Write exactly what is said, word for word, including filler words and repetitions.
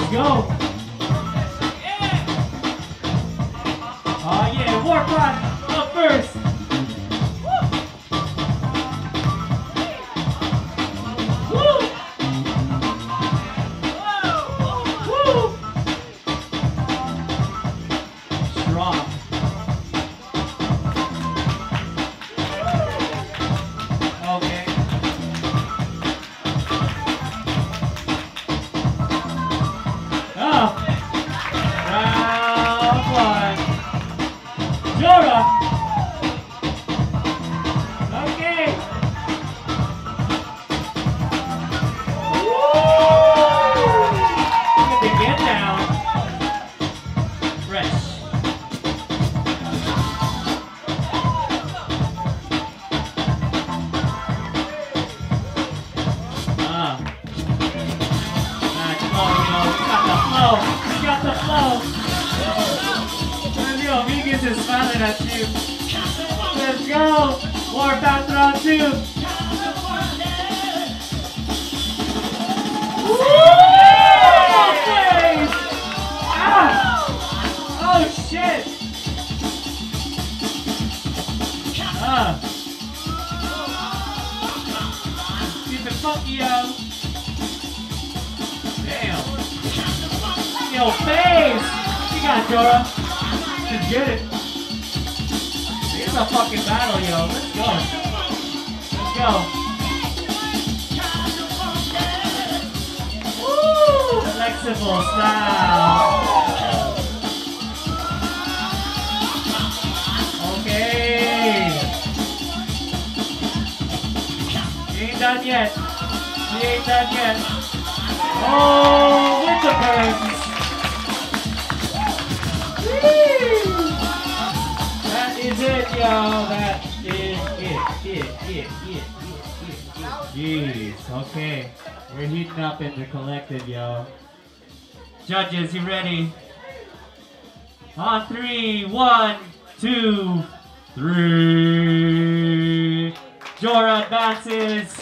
go. Oh yeah, Warpath up first. Woo! Woo! Strong. Okay. Oh. Round one. Djora. Okay. Woo! Good to get down. Fresh. Ah. Nice flow, you know. We got the flow. We got the flow. Yo, Vegas is smiling at you. Let's go! Warpath round two! Woo! Okay! Ah! Oh shit! Ah! Keep it funky, yo! Damn! Yo, face! You got it, Djora! Let's get it. It's a fucking battle, yo. Let's go. Let's go. Woo! Flexible style. Okay. She ain't done yet. She ain't done yet. Oh, with the burns. That is it, yo. That is it. It, it, it, it, it, it. Jeez. Okay. We're heating up in the collective, yo. Judges, you ready? On three, one, two, three. Djora advances.